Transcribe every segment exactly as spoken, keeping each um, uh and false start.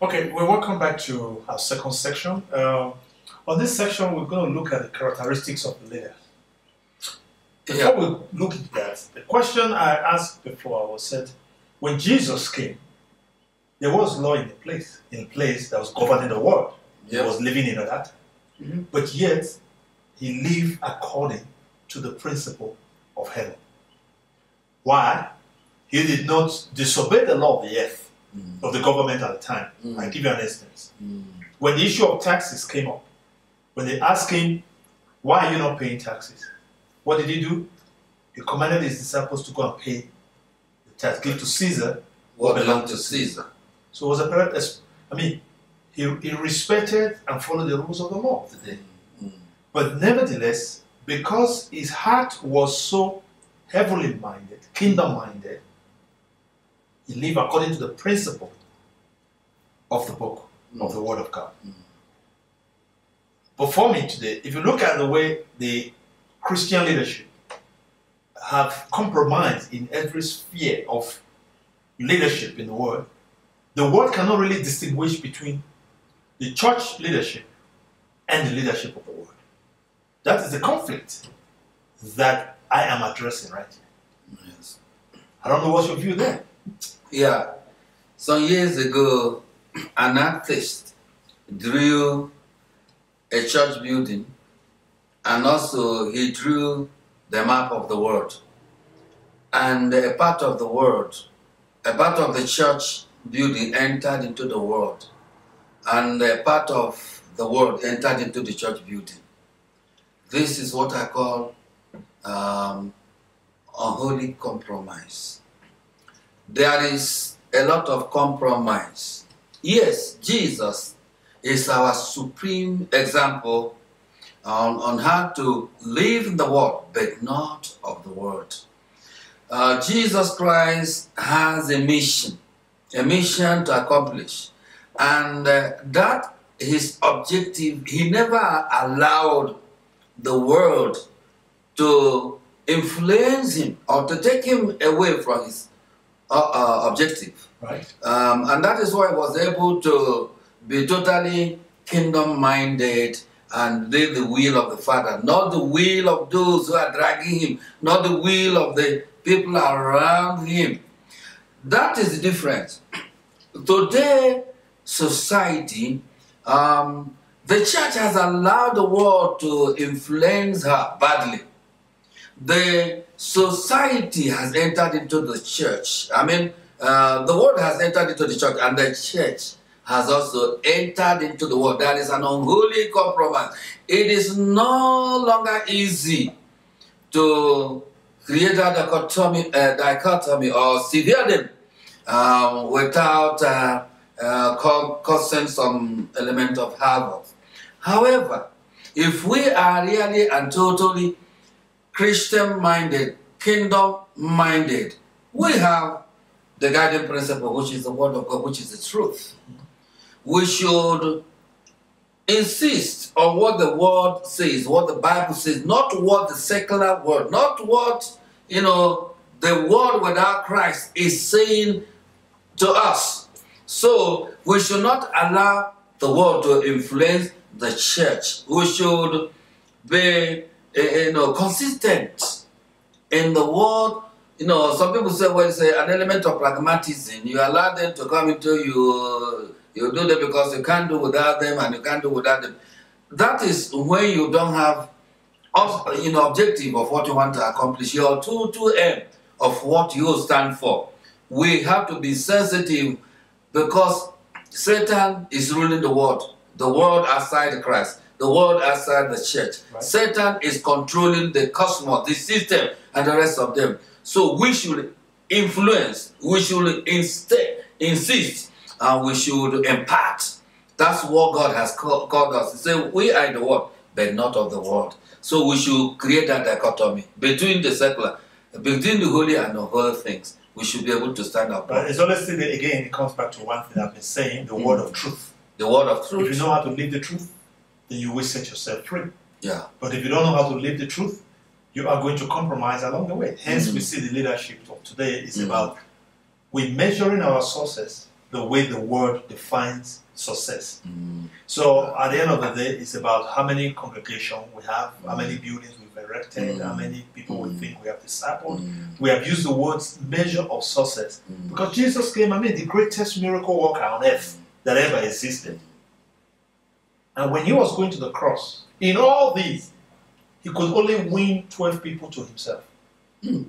Okay, well, welcome back to our second section. Uh, on this section, we're going to look at the characteristics of the leader. Before yeah. we look at that, the question I asked before was said, when Jesus came, there was law in the place, in place that was governing the world. Yep. He was living in that. Mm-hmm. But yet, he lived according to the principle of heaven. Why? He did not disobey the law of the earth, mm. of the government at the time. Mm. I'll give you an instance. Mm. When the issue of taxes came up, when they asked him, why are you not paying taxes? What did he do? He commanded his disciples to go and pay the tax, give to Caesar what belonged to Caesar. So it was a, I mean, he, he respected and followed the rules of the law of the day. Mm. But nevertheless, because his heart was so heavenly minded, kingdom minded, he lived according to the principle of the book, mm. of the Word of God. Mm. But for me today, if you look at the way the Christian leadership have compromised in every sphere of leadership in the world, the world cannot really distinguish between the church leadership and the leadership of the world. That is the conflict that I am addressing right here. Yes. I don't know what's your view there. Yeah. Some years ago, an artist drew a church building, and also he drew the map of the world. And a part of the world, a part of the church building entered into the world, and a part of the world entered into the church building. This is what I call um, unholy compromise. There is a lot of compromise. Yes, Jesus is our supreme example on, on how to live in the world, but not of the world. Uh, Jesus Christ has a mission, a mission to accomplish. And uh, that his objective, he never allowed the world to influence him or to take him away from his uh, uh, objective. Right. Um, and that is why he was able to be totally kingdom-minded and live the will of the Father, not the will of those who are dragging him, not the will of the people around him. That is the difference. Today, society, um, the church has allowed the world to influence her badly. The society has entered into the church. I mean, uh, the world has entered into the church, and the church has also entered into the world. That is an unholy compromise. It is no longer easy to create a dichotomy, uh, dichotomy or sever them um, without uh, uh, causing some element of havoc. However, if we are really and totally Christian-minded, kingdom-minded, we have the guiding principle, which is the Word of God, which is the truth. We should insist on what the Word says, what the Bible says, not what the secular word, not what, you know, the world without Christ is saying to us. So we should not allow the world to influence the church. We should be, you know, consistent in the word. You know, some people say, well, it's an element of pragmatism. You allow them to come into you, you do them because you can't do without them and you can't do without them. That is when you don't have, you know, objective of what you want to accomplish, your true, true aim of what you stand for. We have to be sensitive because Satan is ruling the world, the world outside Christ, the world outside the church. Right. Satan is controlling the cosmos, the system, and the rest of them. So we should influence, we should inst insist, and we should impart. That's what God has called, called us. He said, we are in the world, but not of the world. So we should create that dichotomy between the secular, between the holy and the unholy things. We should be able to stand up. But it's always still, again, it comes back to one thing I've been saying, the mm. word of truth. The word of truth. If you know how to live the truth, then you will set yourself free. Yeah. But if you don't know how to live the truth, you are going to compromise along the way. Hence, mm. we see the leadership of today is mm. about we measuring our sources the way the word defines success. Mm. So at the end of the day, it's about how many congregations we have, how many buildings we've erected, Mm. how many people we Mm. think we have discipled. Mm. We have used the words measure of success Mm. because Jesus came, I mean, the greatest miracle worker on earth that ever existed. And when he was going to the cross, in all these, he could only win twelve people to himself. Mm.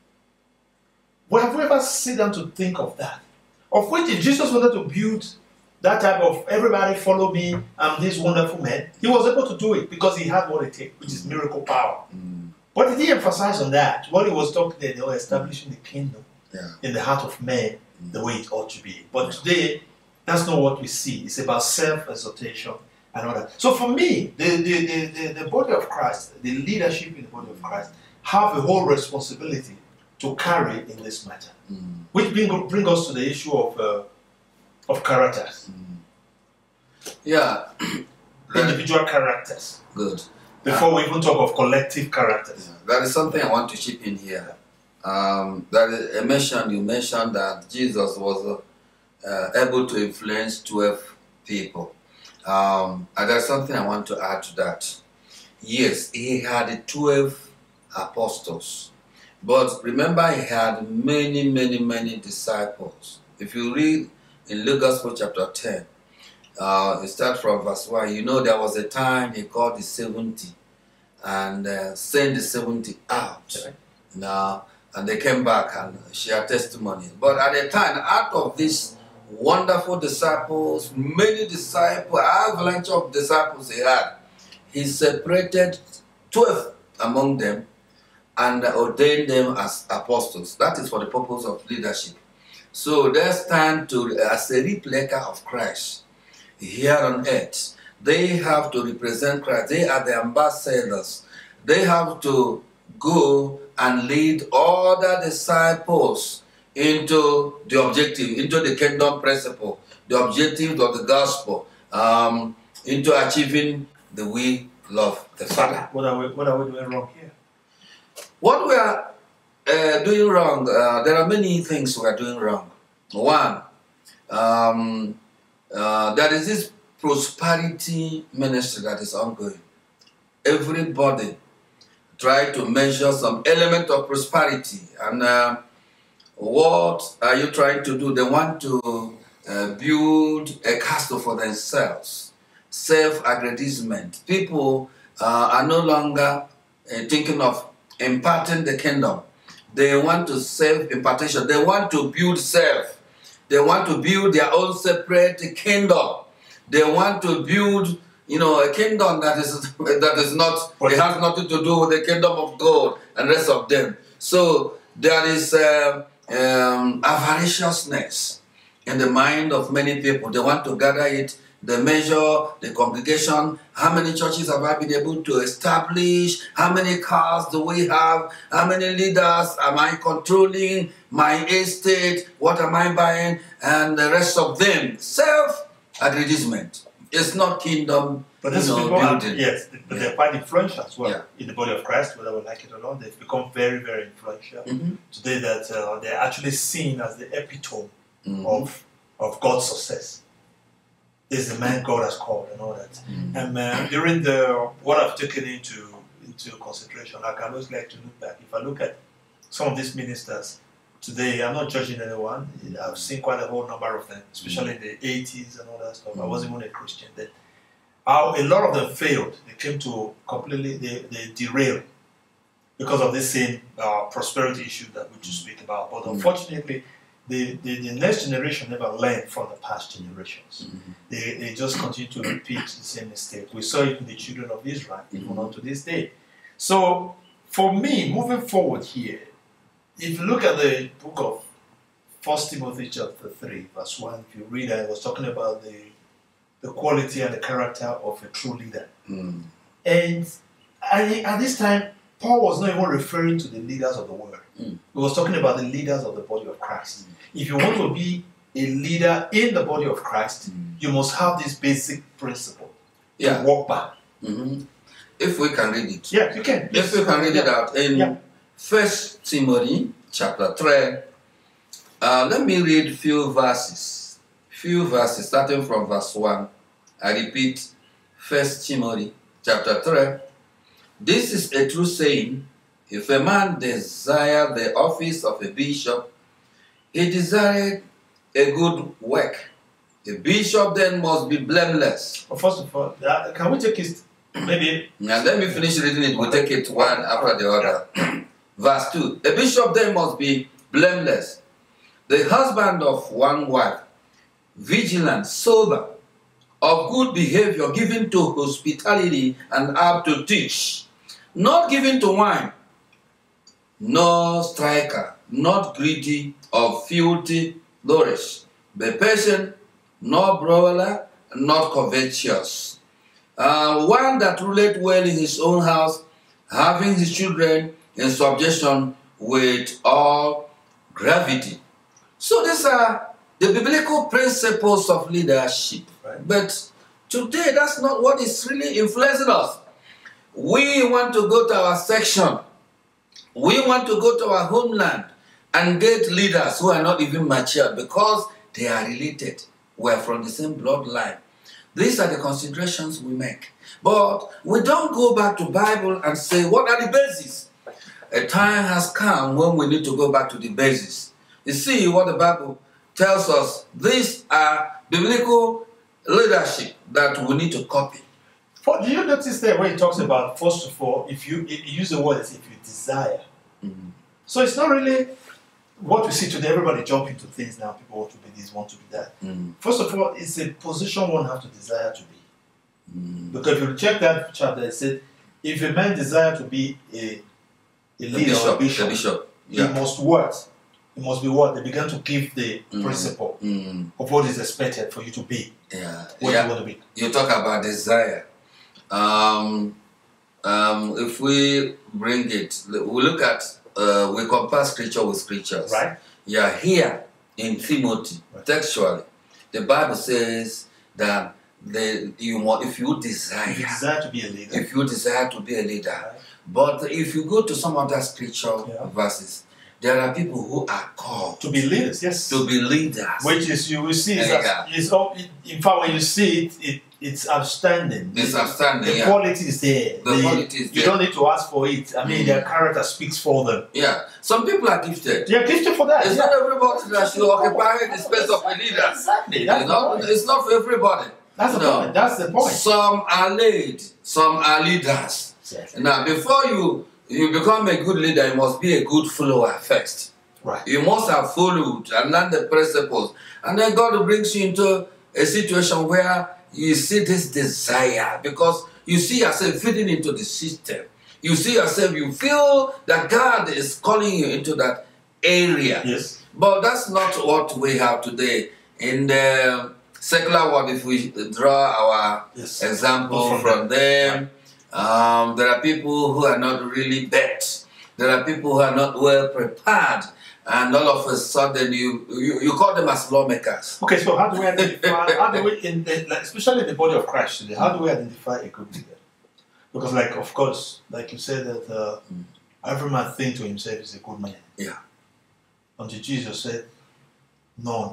Well, have we ever sit down to think of that? Of which, if Jesus wanted to build that type of everybody follow me, I'm this wonderful man, he was able to do it because he had what it takes, which is miracle power. Mm. What did he emphasize on that? What he was talking there, they were establishing the kingdom Yeah. in the heart of man the way it ought to be. But today, that's not what we see. It's about self-exaltation and all that. So for me, the, the, the, the, the body of Christ, the leadership in the body of Christ, have a whole responsibility to carry in this matter. Mm. Which bring, bring us to the issue of uh, of characters, Yeah. individual characters. Good. Before we even talk of collective characters. Yeah. That is something I want to chip in here. Um, that is, I mentioned, you mentioned that Jesus was uh, able to influence twelve people. Um, and there's something I want to add to that. Yes, he had twelve apostles. But remember, he had many, many, many disciples. If you read in Luke Gospel chapter ten, uh, it starts from verse one. You know, there was a time he called the seventy and uh, sent the seventy out. Okay. Now, and they came back and shared testimonies. But at the time, out of these wonderful disciples, many disciples, avalanche of disciples he had, he separated twelve among them and ordained them as apostles. That is for the purpose of leadership. So they stand to as a replica of Christ here on earth. They have to represent Christ. They are the ambassadors. They have to go and lead other disciples into the objective, into the kingdom principle, the objective of the gospel, um, into achieving the will of the Father. What are we, what are we doing wrong here? What we are uh, doing wrong, uh, there are many things we are doing wrong. One, um, uh, there is this prosperity ministry that is ongoing. Everybody try to measure some element of prosperity. And uh, what are you trying to do? They want to uh, build a castle for themselves. Self-aggrandizement. People uh, are no longer uh, thinking of imparting the kingdom. They want to self-impartation. They want to build self. They want to build their own separate kingdom. They want to build, you know, a kingdom that is that is not, it has nothing to do with the kingdom of God and the rest of them. So there is uh, um, avariciousness in the mind of many people. They want to gather it. They measure the congregation. How many churches have I been able to establish? How many cars do we have? How many leaders am I controlling? My estate, what am I buying? And the rest of them. Self-aggrandizement. It's not kingdom But you these know, people are, building. yes, but Yeah. they're quite influential as well Yeah. in the body of Christ, whether we like it or not. They've become very, very influential. Mm-hmm. Today that uh, they're actually seen as the epitome Mm-hmm. of, of God's success. Is the man God has called and all that. Mm-hmm. And uh, during the what I've taken into into consideration, I can always like to look back. If I look at some of these ministers today, I'm not judging anyone. I've seen quite a whole number of them, especially in the eighties and all that stuff. I wasn't even a Christian then. How a lot of them failed. They came to completely they, they derailed because of this same uh, prosperity issue that we just speak about. But unfortunately, the, the, the next generation never learned from the past generations. Mm-hmm. They, they just continue to repeat the same mistake. We saw it in the children of Israel, even Mm-hmm. on to this day. So, for me, moving forward here, if you look at the book of First Timothy chapter three, verse one, if you read it, it was talking about the, the quality and the character of a true leader. Mm. And I, at this time, Paul was not even referring to the leaders of the world. Mm. He was talking about the leaders of the body of Christ. If you want to be a leader in the body of Christ, Mm. you must have this basic principle Yeah. to walk by. Mm-hmm. If we can read it. Yeah, you can. If we can read it Yeah. out in Yeah. First Timothy chapter three, uh, let me read a few verses few verses, starting from verse one. I repeat, First Timothy chapter three. This is a true saying, if a man desire the office of a bishop, he desired a good work. A bishop then must be blameless. Well, first of all, uh, can we take it maybe? Now let me finish reading it. We'll take it one after the other. Verse two. A bishop then must be blameless, the husband of one wife, vigilant, sober, of good behavior, given to hospitality and apt to teach, not given to wine, nor striker, not greedy of filthy flourish, but patient, not brawler, not covetous. Uh, one that ruleth well in his own house, having his children in subjection with all gravity. So these are the biblical principles of leadership. Right. But today, that's not what is really influencing us. We want to go to our section. We want to go to our homeland and get leaders who are not even mature because they are related. We're from the same bloodline. These are the considerations we make. But we don't go back to Bible and say, what are the bases? A time has come when we need to go back to the basis. You see what the Bible tells us. These are biblical leadership that we need to copy. For, do you notice that when it talks about, first of all, if you, if you use the word as if you desire. Mm-hmm. So it's not really what we see today. Everybody jump into things now. People want to be this, want to be that. Mm-hmm. First of all, it's a position one has to desire to be. Mm-hmm. Because if you check that chapter, it said, if a man desire to be a, a leader bishop, or a bishop, a bishop. Yeah. he must what? It must be what? They began to give the mm. principle mm. of what is expected for you to be. Yeah. What yeah. you want to be. You talk about desire. Um, um, if we bring it, we look at, uh, we compare scripture with scriptures. Right. Yeah, here in Timothy, right. Textually, the Bible says that the, you want, if you desire, if you desire to be a leader, if you desire to be a leader, right. But if you go to some other scripture yeah. verses, there are people who are called to be leaders, yes. To be leaders. Which is, you will see, is that, is, in fact, when you see it, it it's outstanding. It's outstanding, The yeah. quality is there. The, the quality is you there. don't need to ask for it. I mean, mm. their character speaks for them. Yeah. Some people are gifted. They are gifted for that. It's yeah. not everybody that should occupy the space of a leader. Exactly. That's it's, not, it's not for everybody. That's the no. point. That's the point. Some are led. Some are leaders. Exactly. Now, before you, you become a good leader, you must be a good follower first. Right. You must have followed and learned the principles. And then God brings you into a situation where you see this desire because you see yourself fitting into the system. You see yourself, you feel that God is calling you into that area. Yes. But that's not what we have today. In the secular world, if we draw our yes. example from, from them, um, there are people who are not really bet. There are people who are not well prepared. And all of a sudden, you, you you call them as lawmakers. Okay, so how do we identify? how do we, in the, like, especially in the body of Christ today, how do we identify a good leader? Because, like, of course, like you said that uh, mm. every man think to himself is a good man. Yeah. Until Jesus said, "None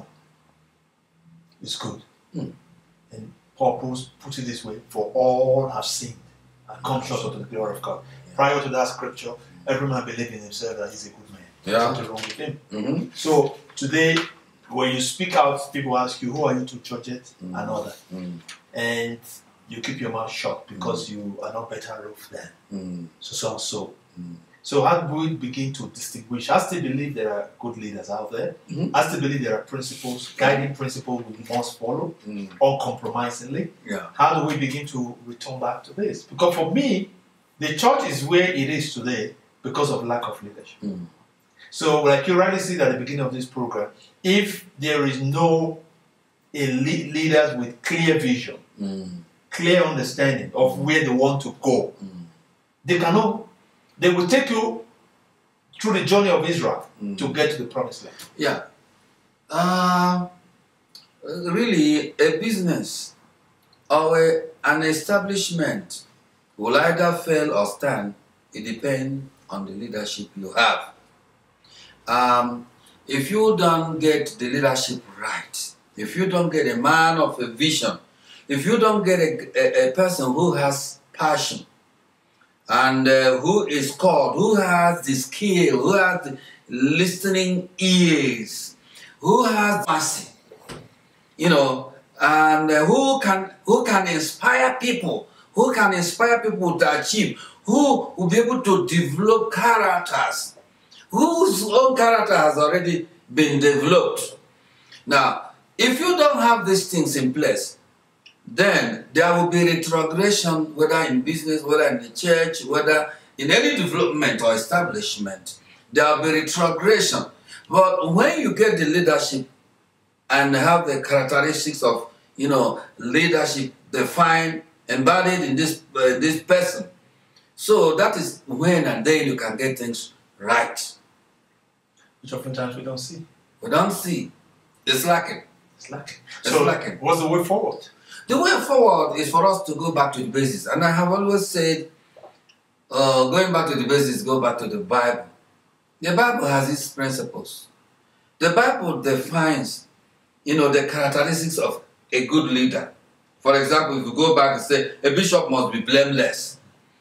is good." Mm. And Paul puts, puts it this way: "For all have sinned and come short of the glory of God." Yeah. Prior to that scripture, every man believed in himself that he's a good man. Yeah. There's nothing wrong with him. Mm-hmm. So today, when you speak out, people ask you, "Who are you to judge it?" Mm-hmm. and all that, mm-hmm. and you keep your mouth shut because mm-hmm. you are not better off than mm-hmm. so so and so. Mm-hmm. So how do we begin to distinguish? I still believe there are good leaders out there. Mm-hmm. I still believe there are principles, guiding principles we must follow mm-hmm. uncompromisingly. Yeah. How do we begin to return back to this? Because for me, the church is where it is today because of lack of leadership. Mm-hmm. So, like you rightly said at the beginning of this program, if there is no elite leaders with clear vision, mm. clear understanding of where they want to go, mm. they cannot, they will take you through the journey of Israel mm. to get to the promised land. Yeah. Uh, really, a business or a, an establishment will either fail or stand. It depends on the leadership you have. Um, if you don't get the leadership right, if you don't get a man of a vision, if you don't get a, a, a person who has passion and uh, who is called, who has the skill, who has the listening ears, who has mercy, you know, and uh, who can who can inspire people, who can inspire people to achieve, who will be able to develop characters, whose own character has already been developed. Now, if you don't have these things in place, then there will be retrogression, whether in business, whether in the church, whether in any development or establishment. There will be retrogression. But when you get the leadership and have the characteristics of, you know, leadership defined, embodied in this, uh, this person, so that is when and then you can get things right. Which oftentimes we don't see. We don't see. It's lacking. It's lacking. It's So, lacking. what's the way forward? The way forward is for us to go back to the basics. And I have always said, uh, going back to the basics, go back to the Bible. The Bible has its principles. The Bible defines, you know, the characteristics of a good leader. For example, if you go back and say, a bishop must be blameless.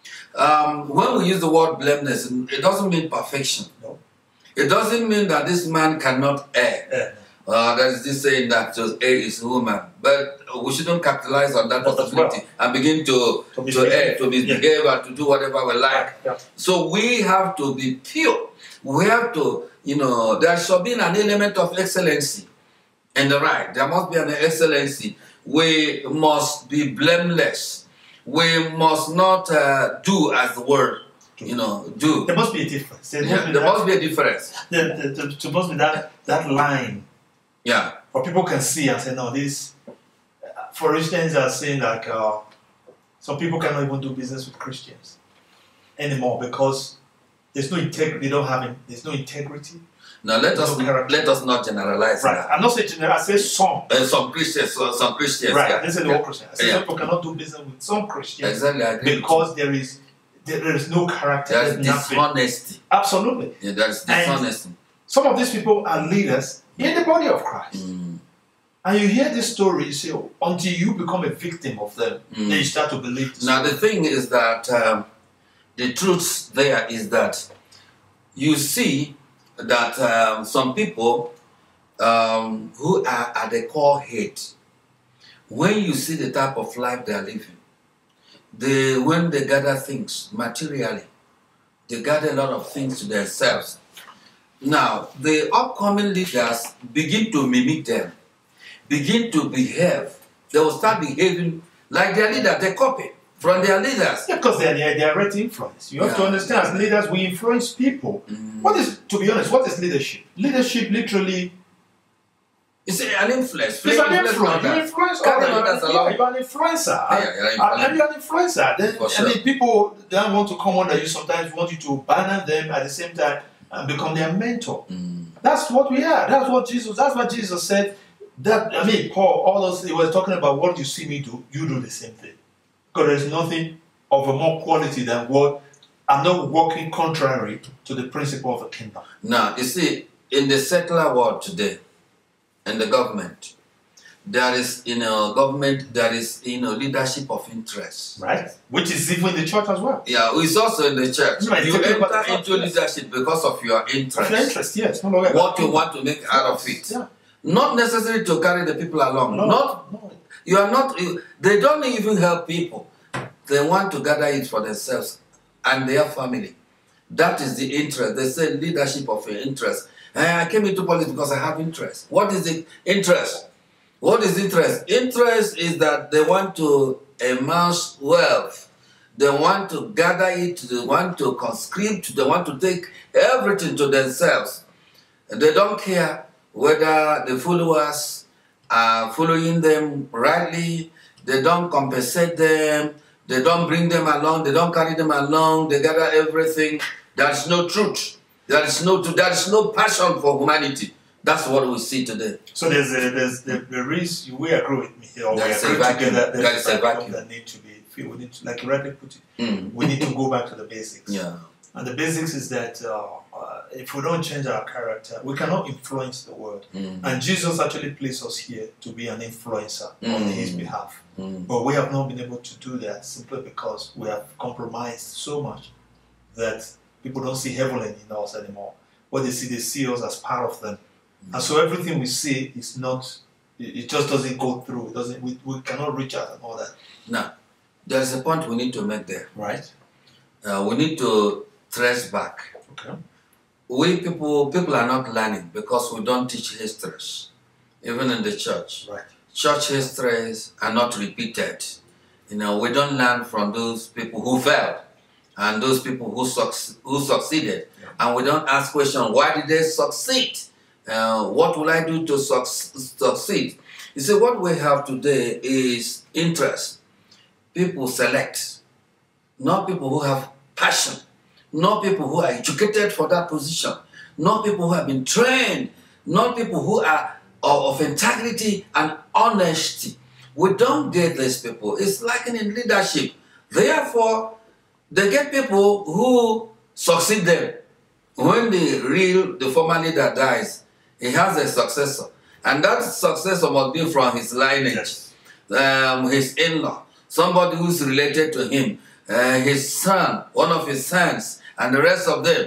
Um, when we use the word blameless, it doesn't mean perfection. No. It doesn't mean that this man cannot err. Yeah. Uh, there is this saying that just err is woman. But we shouldn't capitalize on that But as well. possibility and begin to, To to err, to misbehave. misbehave, and to do whatever we like. Yeah. So we have to be pure. We have to, you know, there should be an element of excellency in the right. There must be an excellency. We must be blameless. We must not uh, do as the word, you know, do. There must be a difference. There, Yeah, must, be there that, must be a difference. there, there, there, there must be that, that line Yeah. where people can see and say, no, this, for instance, are saying like, uh, some people cannot even do business with Christians anymore because there's no integrity, they don't have, in- there's no integrity. Now let us No character. let us not generalize Right. that. I'm not saying general, I say some. Uh, some Christians, uh, some Christians, Right. yeah. This is the yeah. whole Christian. I say Yeah. some people cannot do business with some Christians Exactly, I agree. because there is there, there is no character. There's There's nothing. dishonesty. Absolutely. Yeah, there's And- dishonesty. Some of these people are leaders in the body of Christ. Mm. And you hear this story, you say, oh, until you become a victim of them, Mm. then you start to believe this. Now the thing is that um, the truth there is that you see that um, some people um, who are at the core hate, when you see the type of life they are living, they, when they gather things materially, they gather a lot of things to themselves. Now, the upcoming leaders begin to mimic them, begin to behave. They will start behaving like their leader, they copy from their leaders. Yeah, because they are, they are direct influence. You have to Yeah. understand, as leaders, we influence people. Mm. What is, to be honest, what is leadership? Leadership literally It's an influence. is an Influence influence. You others. influence Carry others. others Yeah, along. you're an influencer. Yeah, you're an And- and you're an influencer. Then, For I sure. mean, people then want to come under you sometimes, want you to banner them at the same time and become their mentor. Mm. That's what we are. That's what Jesus. That's what Jesus said. That I mean, Paul. All those he was talking about. What you see me do, you do the same thing. Because there's nothing of a more quality than what I'm not working contrary to the principle of the kingdom. Now, you see, in the secular world today, in the government, there is, you know, government, there is, you know, leadership of interest. Right? Which is even in the church as well. Yeah, it's also in the church. Right, You talking about enter the into church, yes. leadership because of your Of interest. your interest, yes. No, no, no, What you want to make out of it. Yeah. Not necessarily to carry the people along. No, Not no. You are not, you, they don't even help people. They want to gather it for themselves and their family. That is the interest. They say leadership of your interest. Eh, I came into politics because I have interest. What is the interest? What is interest? Interest is that they want to amass wealth. They want to gather it. They want to conscript. They want to take everything to themselves. They don't care whether the followers are following them rightly. They don't compensate them. They don't bring them along. They don't carry them along. They gather everything. There is no truth. There is no there is no passion for humanity. That's what we see today. So there's a, there's the, there is you will agree with me here. Or we There's a agree vacuum. together. There There's is a vacuum vacuum. that need to be filled. We need to, like you rightly put it. Mm. We need to go back to the basics. Yeah. And the basics is that uh, uh, if we don't change our character, we cannot influence the world. Mm. And Jesus actually placed us here to be an influencer mm. on his behalf. Mm. But we have not been able to do that simply because we have compromised so much that people don't see heaven in us anymore. What they see, they see us as part of them. Mm. And so everything we see is not, it just doesn't go through. It doesn't. We, we cannot reach out and all that. Now, there's a point we need to make there. Right. Uh, we need to trace back. Okay. We people, people are not learning because we don't teach histories, even in the church. Right. Church histories are not repeated. You know, we don't learn from those people who failed and those people who, suc who succeeded. Yeah. And we don't ask questions, why did they succeed? Uh, what will I do to suc succeed? You see, what we have today is interest. People select, not people who have passion, not people who are educated for that position, not people who have been trained, not people who are of integrity and honesty. We don't get these people. It's like in leadership. Therefore, they get people who succeed them. When the real, the former leader dies, he has a successor. And that successor must be from his lineage, Yes. um, his in-law, somebody who's related to him, uh, his son, one of his sons, and the rest of them.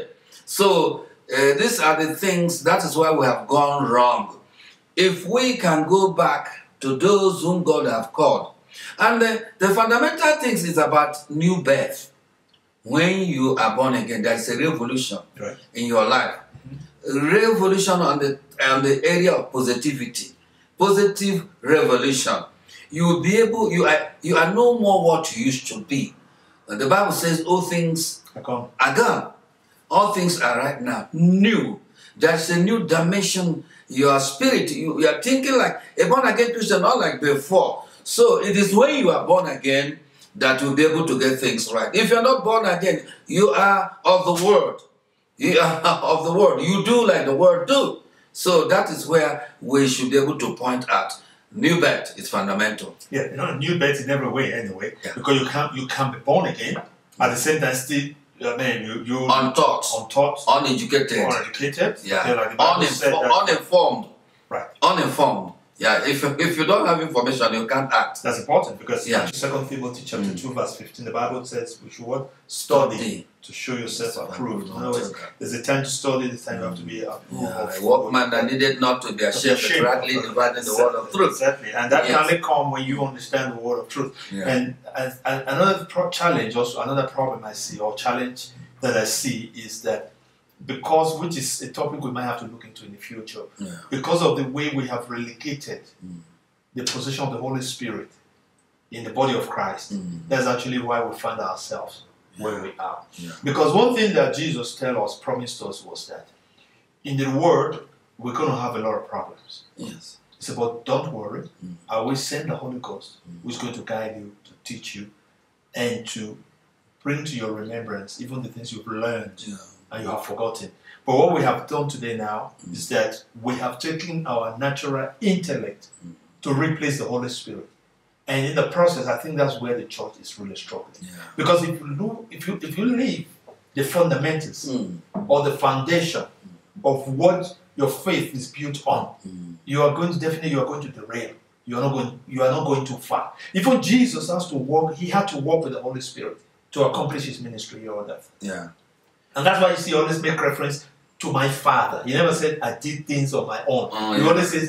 So uh, these are the things, that is why we have gone wrong. If we can go back to those whom God have called. And the, the fundamental things is about new birth. When you are born again, there is a revolution Right. in your life. Mm-hmm. Revolution on the, on the area of positivity. Positive revolution. You will be able, you are, you are no more what you used to be. And the Bible says all things I come. are gone. All things are right now new. There's a new dimension. Your spirit, you, you are thinking like a born again Christian, not like before. So it is when you are born again that you'll be able to get things right. If you're not born again, you are of the world. You are of the world. You do like the world do. So that is where we should be able to point out. New birth is fundamental. Yeah, you know, new birth in every way anyway. Yeah. Because you can't you can be born again at the same time still I mean you you Untaught, untaught, uneducated, uneducated. yeah, Okay, like the Bible said Uninfo that- uninformed, Right. uninformed. Yeah, if if you don't have information, you can't act. That's important because Yeah. in Second Timothy chapter Mm. two verse fifteen, the Bible says we should what? Study Study. to show yourself Yes, approved. In approved. other words, there's a time to study, there's a time you have to be approved. Yeah, of a workman that what- needed not to be to be ashamed, but ashamed rightly of- dividing the word of truth. Exactly, and that Yes. can only come when you understand the word of truth. Yeah. And, and, and another pro- challenge, also another problem I see, or challenge that I see, is that because, which is a topic we might have to look into in the future, Yeah. because of the way we have relegated Mm. the position of the Holy Spirit in the body of Christ, Mm. that's actually why we find ourselves where we are. Yeah. Because one thing that Jesus tell us, promised us, was that in the world, we're going to have a lot of problems. Yes. It's about, don't worry, Mm. I will send the Holy Ghost, Mm. who's going to guide you, to teach you, and to bring to your remembrance even the things you've learned Yeah. and you have forgotten. But what we have done today now Mm. is that we have taken our natural intellect Mm. to replace the Holy Spirit. And in the process, I think that's where the church is really struggling. Yeah. Because if you look, if you if you leave the fundamentals Mm. or the foundation of what your faith is built on, Mm. you are going to definitely you are going to derail. You are not going you are not going too far. Even Jesus has to walk, he had to walk with the Holy Spirit to accomplish his ministry here on earth. Yeah. And that's why you see he always make reference to my Father. He never said I did things on my own. Oh, he yeah. always says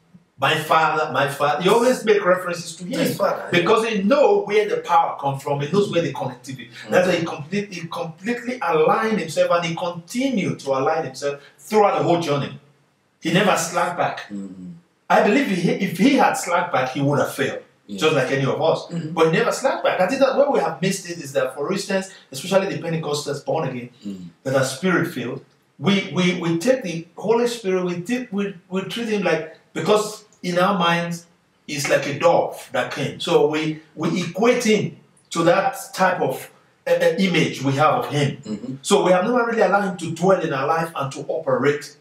my Father, my Father. He always make references to him His Father, yeah. because he knows where the power comes from. He knows where the connectivity. Mm. That's why he completely, he completely aligned himself, and he continued to align himself throughout the whole journey. He never slacked back. Mm. I believe he, if he had slacked back, he would have failed, Yeah. just like any of us. Mhm. But he never slacked back. I think that where we have missed it is that, for instance, especially the Pentecostals born again, Mm. that are spirit filled, we, we we take the Holy Spirit, we did we, we treat him like, because in our minds it's like a dove that came. So we we equate him to that type of uh, uh, image we have of him. Mhm. So we have never really allowed him to dwell in our life and to operate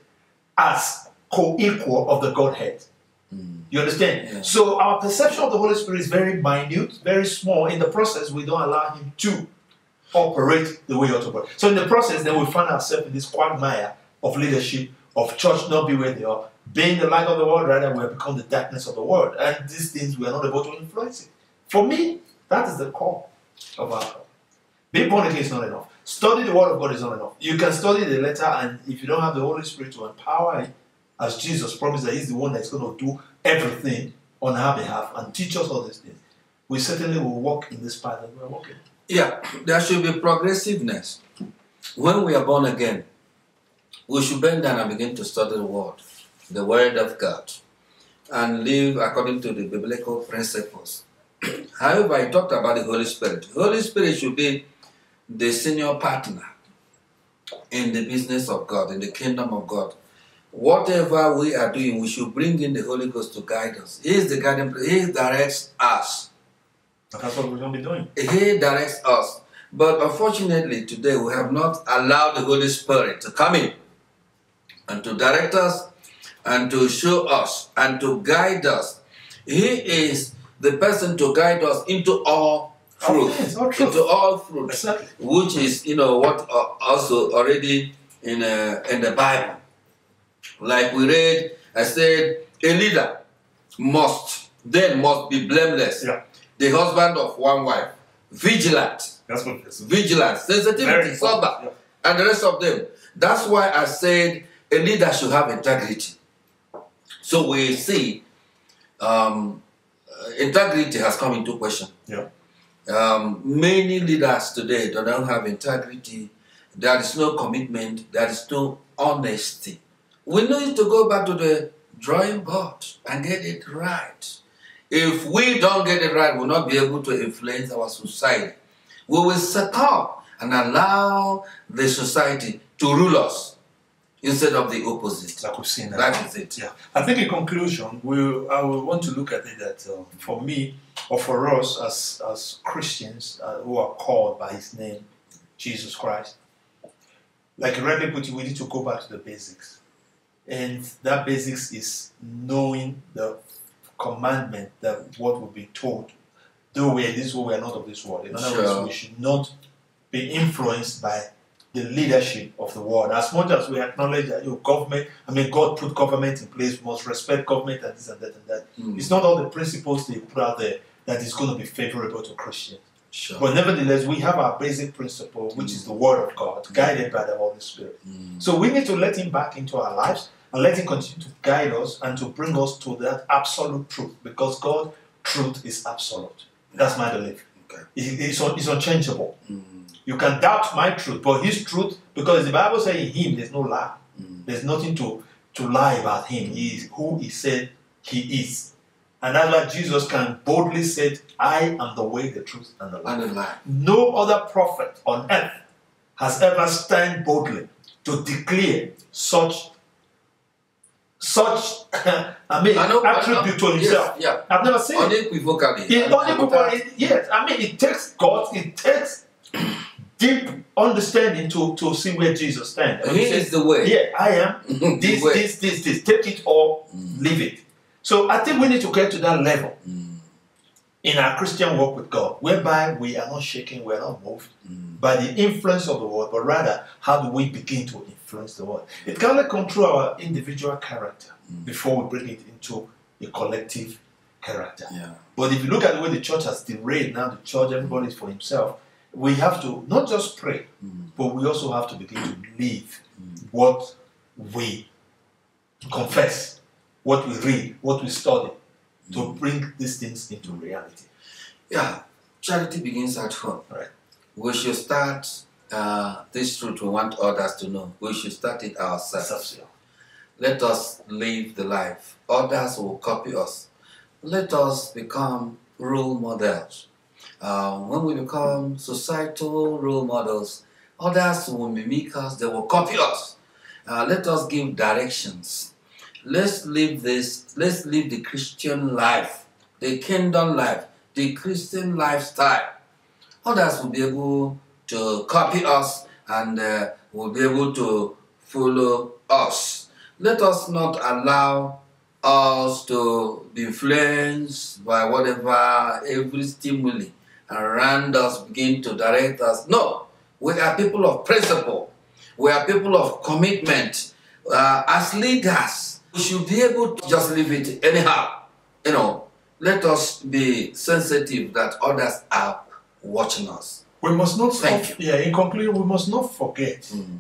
as co-equal of the Godhead. Mm. You understand? Yeah. So our perception of the Holy Spirit is very minute, very small. In the process, we don't allow him to operate the way he ought to operate. So in the process, then we find ourselves in this quagmire of leadership, of church not be where they are, being the light of the world, rather we have become the darkness of the world. And these things we are not able to influence it. For me, that is the core of our problem. Being born again is not enough. Study the word of God is not enough. You can study the letter, and if you don't have the Holy Spirit to empower it, as Jesus promised that he's the one that's going to do everything on our behalf and teach us all these things, we certainly will walk in this path that we are walking. Yeah, there should be progressiveness. When we are born again, we should bend down and begin to study the word, the word of God, and live according to the biblical principles. However, I talked about the Holy Spirit. The Holy Spirit should be the senior partner in the business of God, in the kingdom of God. Whatever we are doing, we should bring in the Holy Ghost to guide us. He is the guiding, He directs us. That's what we're going to be doing. He directs us. But unfortunately, today we have not allowed the Holy Spirit to come in and to direct us and to show us and to guide us. He is the person to guide us into all truth, Oh, yes, all truth. into all truth, Exactly. which is, you know, what uh, also already in uh, in the Bible. Like we read, I said, a leader must then must be blameless, Yeah. the husband of one wife, vigilant, That's what it is. vigilant, Very sensitivity, important, sober, yeah. and the rest of them. That's why I said a leader should have integrity. So we see um, uh, integrity has come into question. Yeah. Um, many leaders today do not have integrity. There is no commitment. There is no honesty. We need to go back to the drawing board and get it right. If we don't get it right, we'll not be able to influence our society. We will succumb and allow the society to rule us instead of the opposite. Like we've seen that. That is it. Yeah. I think in conclusion, we I will want to look at it that uh, for me or for us as as Christians uh, who are called by His name, Jesus Christ, like you rightly put it, we need to go back to the basics, and that basics is knowing the commandment that what will be told. Though we are this world, we are not of this world. In other Sure. words, we should not be influenced by the leadership of the world. As much as we acknowledge that your government, I mean, God put government in place, we must respect government and this and that and that. Mm. It's not all the principles they put out there that is going to be favorable to Christians. Sure. But nevertheless, we have our basic principle, which is the Word of God, guided by the Holy Spirit. Mm. So we need to let Him back into our lives and let Him continue to guide us and to bring us to that absolute truth, because God, truth is absolute. That's my belief. Okay. It- It's, un- it's unchangeable. Mm. You can doubt my truth, but His truth, because the Bible says in Him there's no lie. Mm. There's nothing to, to lie about Him. He is who He said He is. And that's why Jesus can boldly say, I am the way, the truth, and the life. And the lie. No other prophet on earth has ever stand boldly to declare such such I mean I know, I attribute know. to himself. Yes, yeah. I've never seen it. Unequivocally. It only people, Without- it, yes, I mean it takes God, it takes deep understanding to, to see where Jesus stands. He is the way. Yeah, I am The this, way. this, this, this. Take it or leave it. So I think we need to get to that level Mm. in our Christian walk with God, whereby we are not shaken, we are not moved Mm. by the influence of the world, but rather how do we begin to influence the world? It can only come through our individual character before we bring it into a collective character. Yeah. But if you look at the way the church has derailed now, the church, everybody is for himself, we have to not just pray, Mm. but we also have to begin to live what we confess, what we read, what we study, to bring these things into reality. Yeah. Charity begins at home. Right. We should start uh, this truth we want others to know. We should start it ourselves. Self-seal. Let us live the life. Others will copy us. Let us become role models. Uh, when we become societal role models, others will mimic us, they will copy us. Uh, let us give directions. Let's live this, let's live the Christian life, the kingdom life, the Christian lifestyle. Others will be able to copy us and uh, will be able to follow us. Let us not allow us to be influenced by whatever every stimuli around us begin to direct us. No, we are people of principle. We are people of commitment. uh, as leaders, we should be able to just leave it anyhow. You know, let us be sensitive that others are watching us. We must not, Thank of, yeah, in conclusion, we must not forget Mm.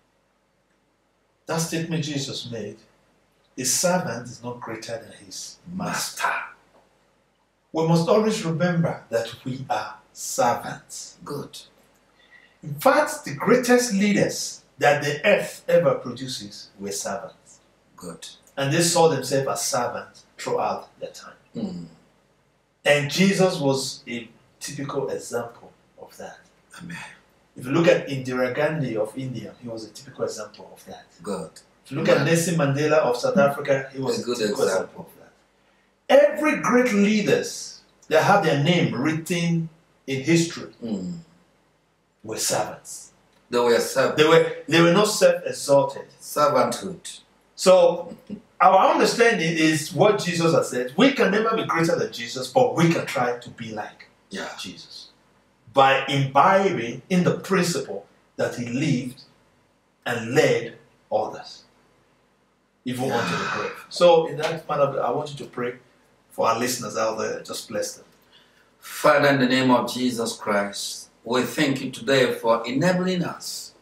that statement Jesus made. His servant is not greater than his master. Master. We must always remember that we are servants. Good. In fact, the greatest leaders that the earth ever produces were servants. Good. And they saw themselves as servants throughout their time. Mm. And Jesus was a typical example of that. Amen. If you look at Indira Gandhi of India, he was a typical example of that. Good. If you look at Nelson Mandela of South Africa, he was A a, good typical example. example. of that. Every great leaders that have their name written in history Mm. were servants. They were serv- They were they were not self-exalted. servanthood. So our understanding is what Jesus has said. We can never be greater than Jesus, but we can try to be like Yeah. Jesus by imbibing in the principle that he lived and led others, even Yeah. unto the grave. So in that manner, I want you to pray for our listeners out there. Just bless them. Father, in the name of Jesus Christ, we thank you today for enabling us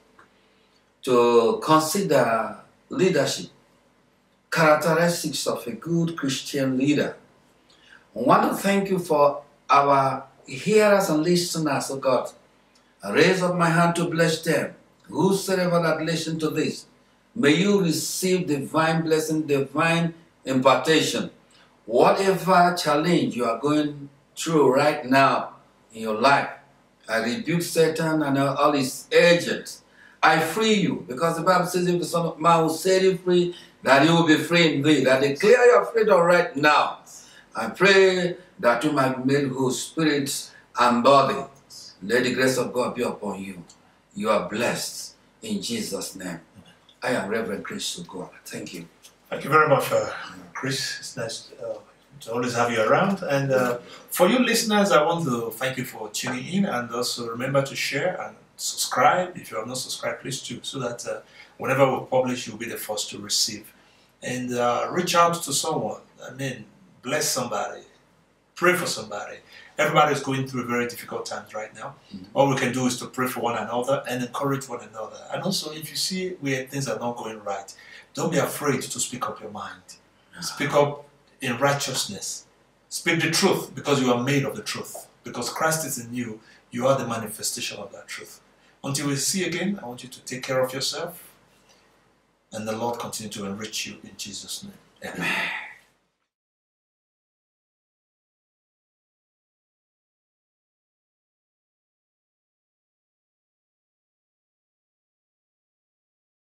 to consider leadership, characteristics of a good Christian leader. I want to thank you for our hearers and listeners, oh God. I raise up my hand to bless them. Whosoever that listen to this, may you receive divine blessing, divine impartation. Whatever challenge you are going through right now in your life, I rebuke Satan and all his agents. I free you, because the Bible says if the Son of Man will set you free, that you will be free indeed. I declare your freedom right now. I pray that you might be made whole spirit and body. Let the grace of God be upon you. You are blessed in Jesus' name. I am Reverend Chris Sugwa. Thank you. Thank you very much, uh, Chris. It's nice uh, to always have you around. And uh, for you listeners, I want to thank you for tuning in, and also remember to share and subscribe. If you have not subscribed, please do, so that uh, whenever we publish, you'll be the first to receive. And uh, reach out to someone. I mean, bless somebody. Pray for somebody. Everybody is going through very difficult times right now. Mm-hmm. All we can do is to pray for one another and encourage one another. And also, if you see where things are not going right, don't be afraid to speak up your mind. Speak up in righteousness. Speak the truth, because you are made of the truth. Because Christ is in you, you are the manifestation of that truth. Until we see again, I want you to take care of yourself. And the Lord continue to enrich you in Jesus' name. Amen.